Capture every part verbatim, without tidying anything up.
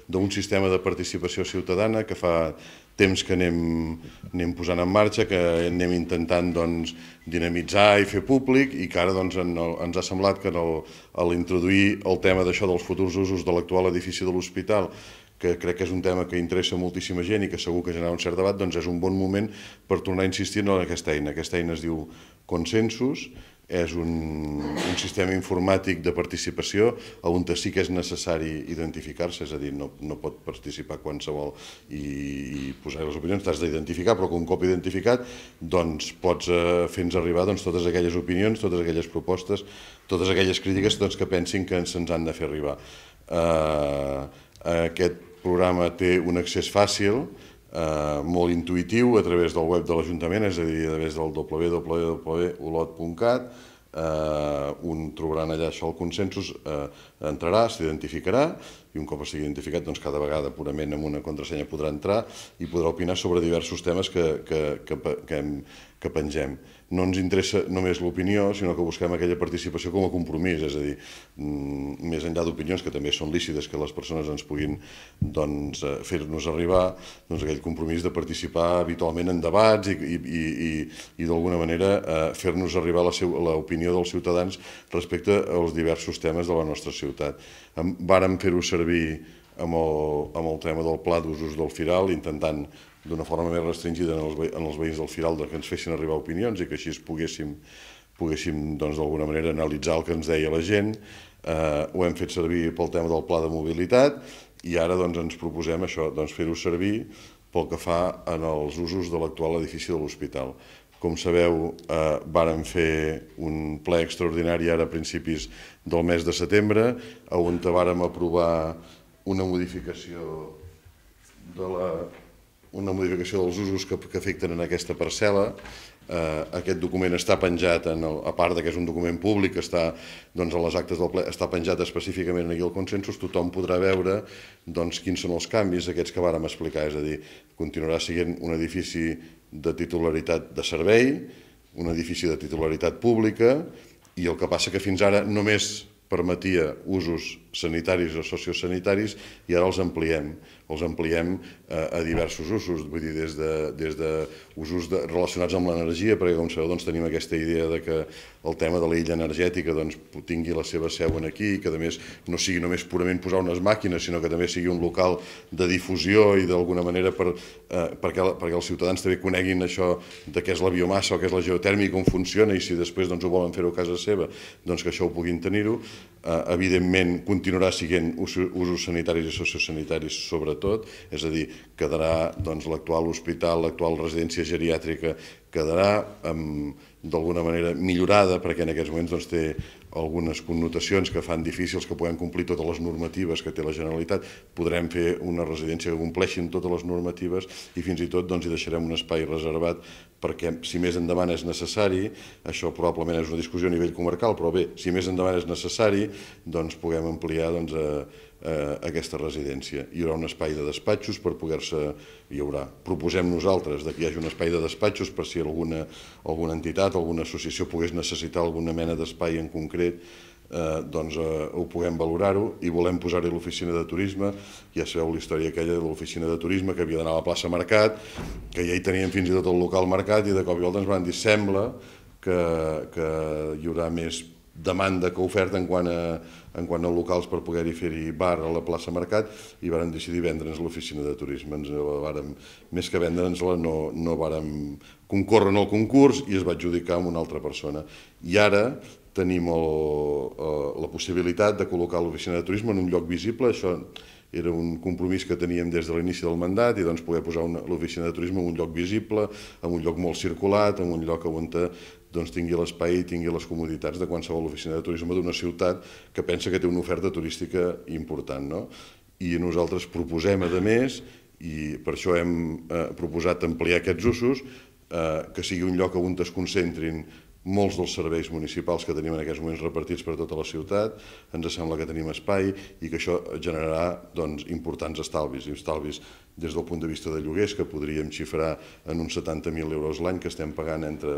d'un sistema de participació ciutadana que fa temps que anem, anem posant en marxa, que anem intentant doncs, dinamitzar i fer públic i que ara doncs, en el, ens ha semblat que en el, a l'introduir el tema d'això dels futurs usos de l'actual edifici de l'hospital, que crec que és un tema que interessa moltíssima gent i que segur que generarà un cert debat, doncs és un bon moment per tornar a insistir en aquesta eina. Aquesta eina es diu Consensus, és un, un sistema informàtic de participació on sí que és necessari identificar-se, és a dir, no, no pot participar qualsevol i, i posar les opinions, t'has d'identificar, però que un cop identificat doncs pots eh, fer-nos arribar doncs, totes aquelles opinions, totes aquelles propostes, totes aquelles crítiques doncs, que pensin que se'ns han de fer arribar. Eh, aquest programa té un accés fàcil, Uh, molt intuïtiu a través del web de l'Ajuntament, és a dir, a través del w w w punt olot punt cat. Uh, un trobaran allà això, el Consensus, uh, entrarà, s'identificarà i un cop estigui identificat, doncs cada vegada purament amb una contrasenya podrà entrar i podrà opinar sobre diversos temes que, que, que, que, que pengem. No ens interessa només l'opinió, sinó que busquem aquella participació com a compromís, és a dir, més enllà d'opinions que també són lícites que les persones ens puguin doncs, fer-nos arribar, doncs aquell compromís de participar habitualment en debats i, i, i, i d'alguna manera eh, fer-nos arribar l'opinió dels ciutadans respecte als diversos temes de la nostra ciutat. Vàrem fer-ho servir amb el, amb el tema del pla d'usos del Firal, intentant d'una forma més restringida en els, ve en els veïns del Firal que ens fessin arribar opinions i que així poguéssim, poguéssim doncs, d'alguna manera analitzar el que ens deia la gent. Eh, ho hem fet servir pel tema del pla de mobilitat i ara doncs, ens proposem això, doncs, fer-ho servir pel que fa en els usos de l'actual edifici de l'hospital. Com sabeu, eh, vàrem fer un ple extraordinari ara a principis del mes de setembre, on vàrem aprovar una modificació de la... una modificació dels usos que, que afecten en aquesta parcel·la. Eh, aquest document està penjat, en el, a part que és un document públic, està doncs, a les actes del ple, està penjat específicament aquí al Consensus, tothom podrà veure doncs, quins són els canvis, aquests que vàrem explicar, és a dir, continuarà sent un edifici de titularitat de servei, un edifici de titularitat pública, i el que passa que fins ara només permetia usos sanitaris o sociosanitaris i ara els ampliem. Els ampliem a diversos usos, vull dir, des de, des de usos de, relacionats amb l'energia, perquè com sabeu doncs, tenim aquesta idea de que el tema de l'illa energètica doncs, tingui la seva seu aquí i que a més no sigui només purament posar unes màquines, sinó que també sigui un local de difusió i d'alguna manera per, eh, perquè, perquè els ciutadans també coneguin això de què és la biomassa o què és la geotèrmia i com funciona i si després doncs, ho volen fer-ho a casa seva, doncs que això ho puguin tenir-ho. Eh, evidentment continuarà sent usos sanitaris i sociosanitaris sobretot, és a dir, quedarà doncs, l'actual hospital, l'actual residència geriàtrica quedarà d'alguna manera millorada perquè en aquests moments doncs, té algunes connotacions que fan difícils que puguem complir totes les normatives que té la Generalitat. Podrem fer una residència que compleixin totes les normatives i fins i tot doncs, hi deixarem un espai reservat perquè si més endavant és necessari, això probablement és una discussió a nivell comarcal, però bé, si més endavant és necessari, doncs puguem ampliar doncs, a, a aquesta residència. Hi haurà un espai de despatxos per poder-se... hi haurà. Proposem nosaltres que hi hagi un espai de despatxos per si alguna, alguna entitat, alguna associació pogués necessitar alguna mena d'espai en concret, eh, doncs eh, ho puguem valorar-ho i volem posar-hi l'oficina de turisme. Ja sabeu la història aquella de l'oficina de turisme que havia d'anar a la plaça Mercat, que ja hi teníem fins i tot el local Mercat i de cop i volta ens van dir sembla que, que hi haurà més demanda que oferta en quant a, en quant a locals per poder-hi fer-hi bar a la plaça Mercat i vàrem decidir vendre'ns l'oficina de turisme. Ens la vàrem, més que vendre'ns-la, no, no vàrem concórrer en el concurs i es va adjudicar amb una altra persona. I ara tenim el, la possibilitat de col·locar l'oficina de turisme en un lloc visible. Això era un compromís que teníem des de l'inici del mandat i doncs poder posar l'oficina de turisme en un lloc visible, en un lloc molt circulat, en un lloc on doncs, tingui l'espai i tingui les comoditats de qualsevol oficina de turisme d'una ciutat que pensa que té una oferta turística important. No? I nosaltres proposem, a més, i per això hem eh, proposat ampliar aquests usos, eh, que sigui un lloc on es concentrin molts dels serveis municipals que tenim en aquests moments repartits per tota la ciutat, ens sembla que tenim espai i que això generarà doncs, importants estalvis, estalvis des del punt de vista de lloguers que podríem xifrar en uns setanta mil euros l'any que estem pagant entre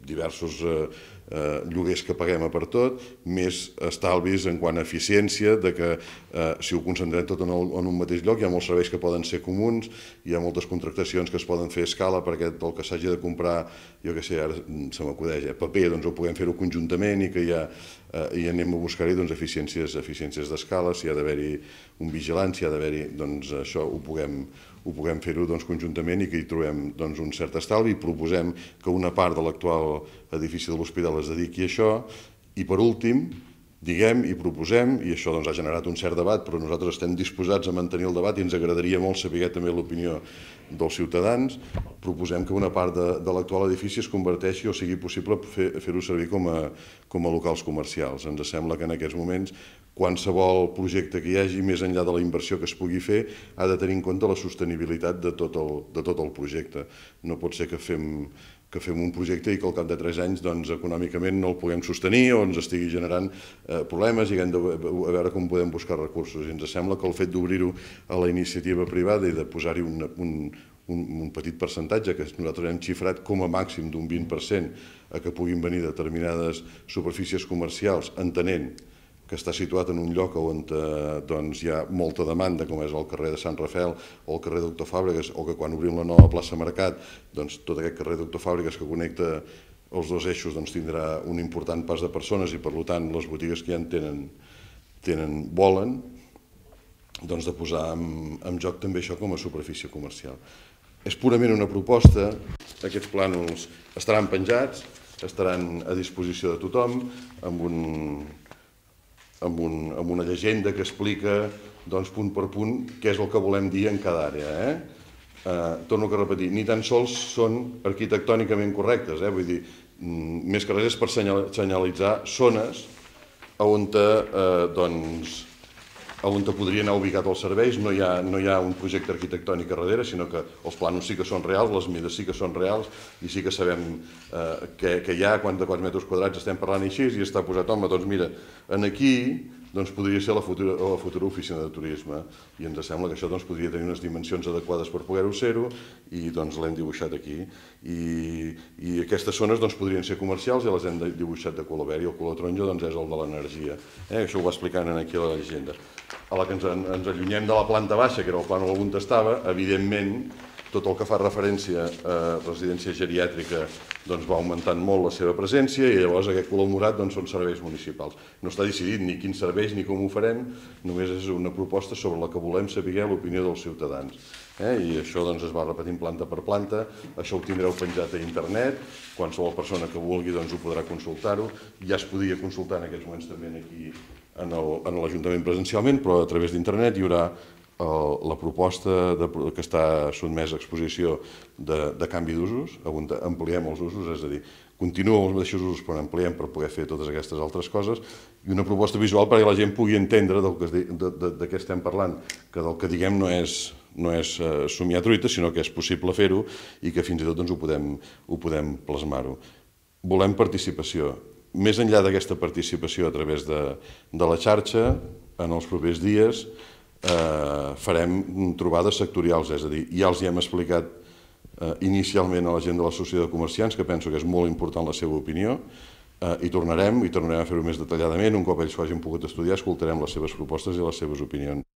diversos eh, eh, lloguers que paguem a per tot, més estalvis en quant a eficiència, de que eh, si ho concentrem tot en, el, en un mateix lloc, hi ha molts serveis que poden ser comuns, hi ha moltes contractacions que es poden fer a escala perquè el que s'hagi de comprar, jo què sé, ara se m'acudeix, eh, paper, doncs ho puguem fer-ho conjuntament i que ja eh, hi anem a buscar-hi doncs, eficiències, eficiències d'escala, si hi ha d'haver-hi un vigilant, si hi ha d'haver-hi, doncs això ho puguem, ho puguem fer-ho doncs, conjuntament i que hi trobem doncs, un cert estalvi i proposem que una part de l'actual edifici de l'Hospital es dediqui a això i per últim diguem i proposem, i això doncs, ha generat un cert debat, però nosaltres estem disposats a mantenir el debat i ens agradaria molt saber també l'opinió dels ciutadans, proposem que una part de, de l'actual edifici es converteixi o sigui possible fer-ho fer servir com a, com a locals comercials. Ens sembla que en aquests moments qualsevol projecte que hi hagi, més enllà de la inversió que es pugui fer, ha de tenir en compte la sostenibilitat de tot el, de tot el projecte. No pot ser que fem, que fem un projecte i que al cap de tres anys doncs, econòmicament no el puguem sostenir o ens estigui generant eh, problemes i haguem de a veure com podem buscar recursos. I ens sembla que el fet d'obrir-ho a la iniciativa privada i de posar-hi un, un, un, un petit percentatge que nosaltres hem xifrat com a màxim d'un vint per cent a que puguin venir determinades superfícies comercials, entenent que està situat en un lloc on eh, doncs, hi ha molta demanda, com és el carrer de Sant Rafel o el carrer Doctor Fàbregas, o que quan obrim la nova plaça Mercat, doncs, tot aquest carrer Doctor Fàbregas que connecta els dos eixos doncs, tindrà un important pas de persones i, per tant, les botigues que ja en tenen, tenen volen doncs, de posar en, en joc també això com a superfície comercial. És purament una proposta, aquests plànols estaran penjats, estaran a disposició de tothom, amb un... Amb, un, amb una llegenda que explica doncs, punt per punt què és el que volem dir en cada àrea. Eh? Eh, torno a repetir, ni tan sols són arquitectònicament correctes, eh? Vull dir, més que res és per senyalitzar zones on, eh, doncs, on podrien anar ubicats els serveis. No hi ha, no hi ha un projecte arquitectònic a darrere, sinó que els plànols sí que són reals, les mides sí que són reals i sí que sabem eh, què, què hi ha, quants de quants metres quadrats estem parlant així, i està posat, home, doncs mira, en aquí doncs, podria ser la futura, la futura oficina de turisme i ens sembla que això doncs, podria tenir unes dimensions adequades per poder-ho ser-ho i doncs, l'hem dibuixat aquí. I, i aquestes zones doncs, podrien ser comercials i les hem dibuixat de color verd i el color taronja doncs, és el de l'energia. Eh? Això ho va explicant aquí a la llegenda. A la que ens, ens allunyem de la planta baixa, que era el plànol on estava, evidentment, tot el que fa referència a residència geriàtrica doncs, va augmentant molt la seva presència i llavors aquest color morat doncs, són serveis municipals. No està decidit ni quins serveis ni com ho farem, només és una proposta sobre la que volem saber l'opinió dels ciutadans. Eh? I això doncs, es va repetint planta per planta, això ho tindreu penjat a internet, qualsevol persona que vulgui doncs, ho podrà consultar-ho, ja es podia consultar en aquests moments també aquí en l'Ajuntament presencialment, però a través d'internet hi haurà la proposta de, que està sotmesa a exposició de, de canvi d'usos, on ampliem els usos, és a dir, continuen els mateixos usos però ampliem per poder fer totes aquestes altres coses, i una proposta visual perquè la gent pugui entendre del que, de, de, de què estem parlant, que del que diguem no és, no és uh, somiar truita, sinó que és possible fer-ho i que fins i tot doncs, ho podem, ho podem plasmar-ho. Volem participació. Més enllà d'aquesta participació a través de, de la xarxa, en els propers dies, Eh, farem trobades sectorials, és a dir, ja els hi hem explicat eh, inicialment a la gent de la Societat de Comerciants, que penso que és molt important la seva opinió, eh, i tornarem, i tornarem a fer-ho més detalladament, un cop ells ho hagin pogut estudiar, escoltarem les seves propostes i les seves opinions.